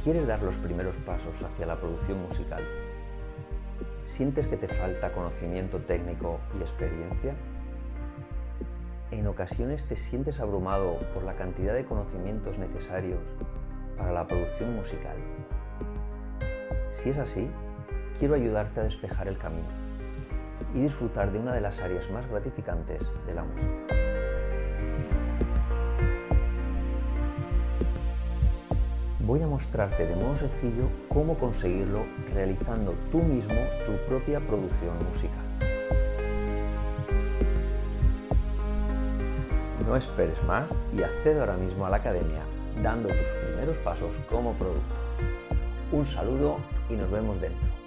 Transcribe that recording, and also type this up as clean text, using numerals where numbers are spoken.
¿Quieres dar los primeros pasos hacia la producción musical? ¿Sientes que te falta conocimiento técnico y experiencia? ¿En ocasiones te sientes abrumado por la cantidad de conocimientos necesarios para la producción musical? Si es así, quiero ayudarte a despejar el camino y disfrutar de una de las áreas más gratificantes de la música. Voy a mostrarte de modo sencillo cómo conseguirlo realizando tú mismo tu propia producción musical. No esperes más y accede ahora mismo a la academia dando tus primeros pasos como productor. Un saludo y nos vemos dentro.